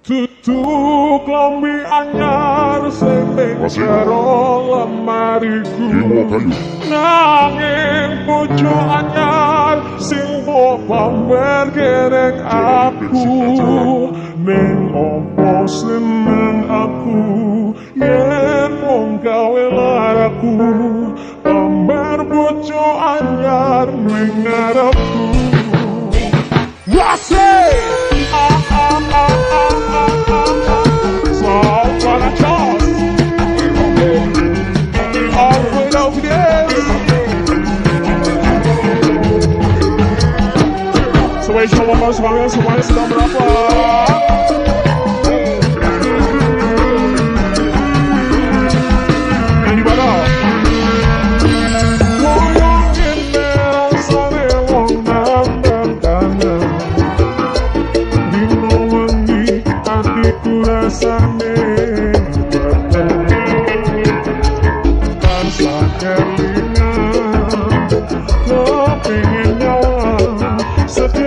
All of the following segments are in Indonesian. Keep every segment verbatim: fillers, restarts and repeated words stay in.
Tutuk lambi anyar sing ning jero lemariku, nanging bojo anyar sing mbok pamer kereng aku. Ning opo seneng aku yen mung gawe laraku, pamer bojo anyar ning ngarepku. Wase ah ah ah ah Semuanya, semuanya, semuanya sedang berapa? Yang di mana? Goyangin merasane wong nambah kangen, dino wengi hatiku rasane tanpa kelingan, kepingin nyawa sedih.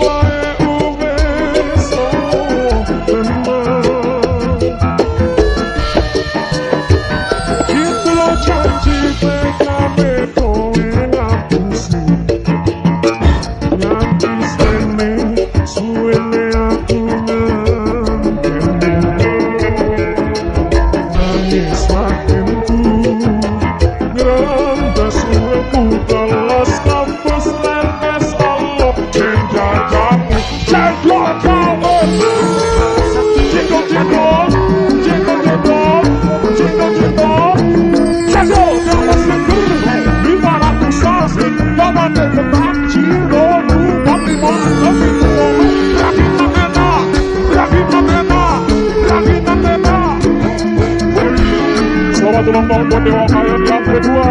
Selamat ulang tahun buat dewa kalian yang kedua.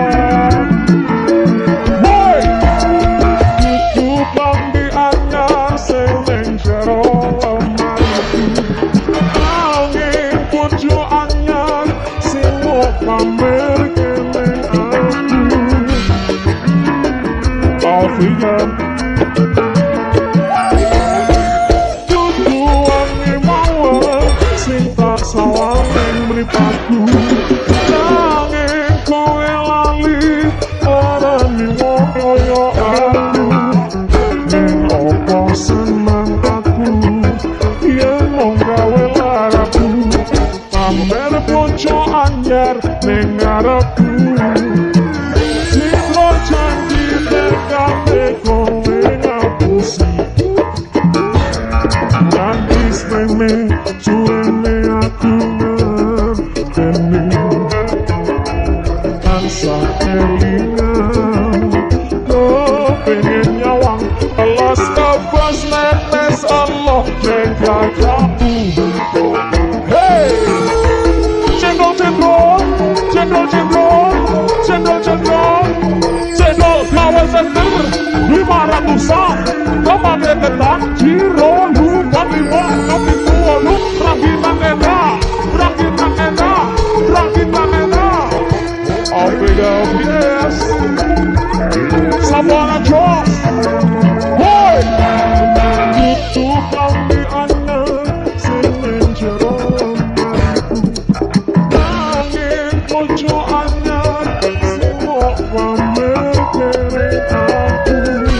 Woi, tutup lambi anyar sing ning jero lemariku, nanging bojo anyar sing mbok pamer kereng aku. Alfian tutuangi mawon sing tak sawang ning mripatku, nanging kowe lali arani wong kaya aku. Ning opo seneng aku yen mung gawe laraku, pamer bojo anyar ning ngarepku. Sing janji tekane kowe ngapusi, janji sreme suwene aku ngerteni, tansah kelingan, kepingin nyawang telas nafas netes Allah jaga kamu. Hey, cendol cendol cendol cendol cendol cendol cendol kawan seger lima ratusan, kemana ketak jiro lu kami mau kami tua lu rakitan enak rakitan enak rakitan enak. I'll big up yes Sabana Joss. Hey, tutup lambi anyar sing ning jero lemariku, nanging bojo anyar sing mbok pamer kereng aku.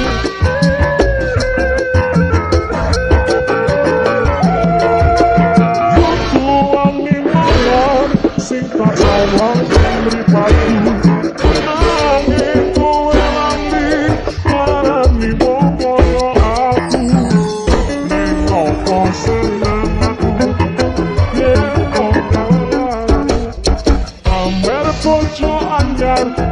Tutuangi mawon sing tak sawang ning mripatku, nanging kowe lali arani wong kaya aku. Ning opo seneng aku yen mung gawe laraku, pamer bojo anyar